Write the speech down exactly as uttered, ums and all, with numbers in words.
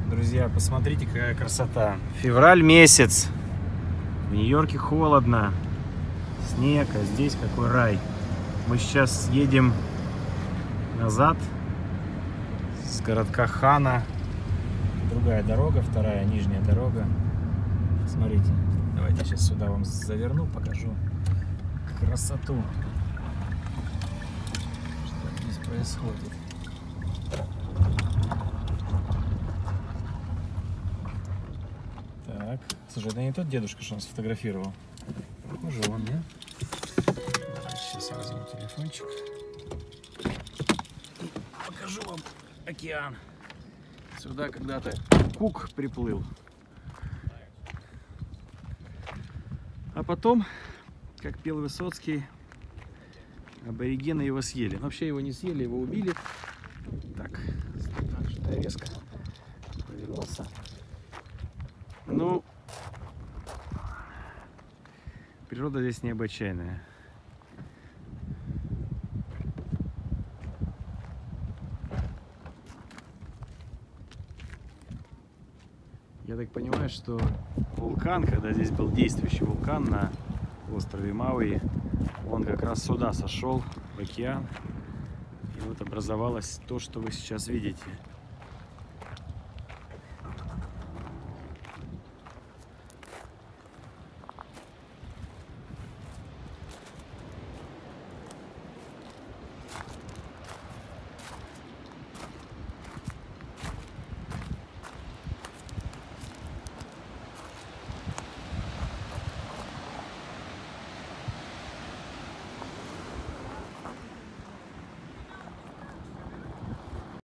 Друзья, посмотрите, какая красота. Февраль месяц. В Нью-Йорке холодно. Снег, а здесь какой рай. Мы сейчас едем назад с городка Хана. Другая дорога, вторая нижняя дорога. Смотрите, давайте сейчас сюда вам заверну, покажу красоту, что здесь происходит. Так, слушай, это не тот дедушка, что он сфотографировал. Похоже, он, не? Давайте сейчас я возьму телефончик и покажу вам океан. Сюда когда-то Кук приплыл. А потом, как пел Высоцкий, аборигены его съели. Но вообще его не съели, его убили. Так, что-то я резко повернулся. Ну, природа здесь необычайная. Я так понимаю, что вулкан, когда здесь был действующий вулкан на острове Мауи, он как раз сюда сошел, в океан, и вот образовалось то, что вы сейчас видите.